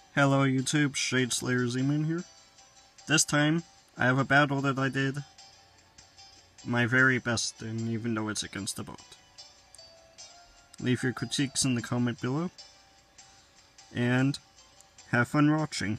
Hello YouTube, Shadeslayer Z-Man here. This time, I have a battle that I did my very best in, even though it's against a bot. Leave your critiques in the comment below, and have fun watching.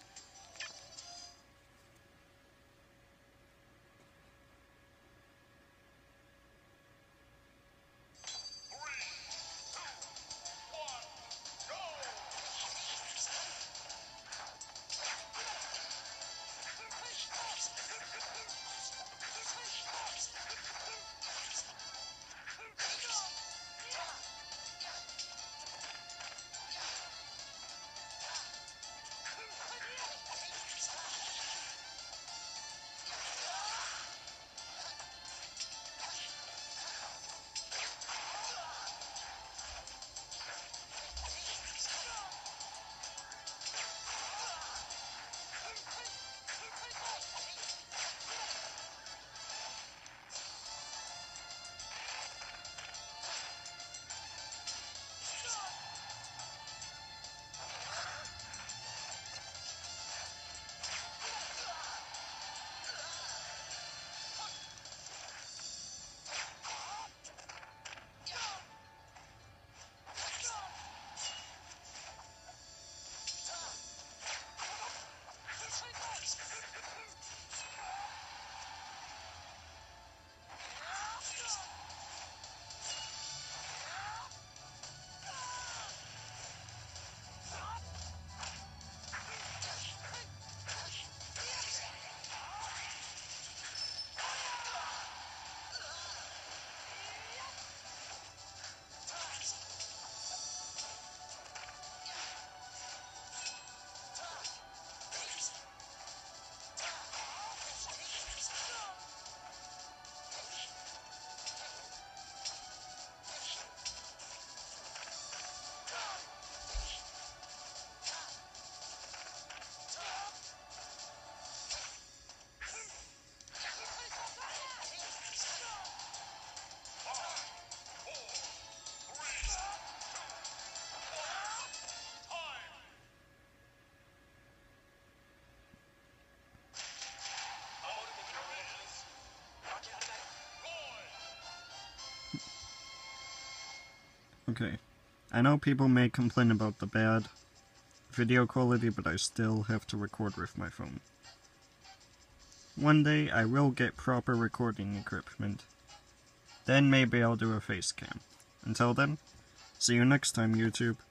Okay, I know people may complain about the bad video quality, but I still have to record with my phone. One day I will get proper recording equipment. Then maybe I'll do a face cam. Until then, see you next time, YouTube.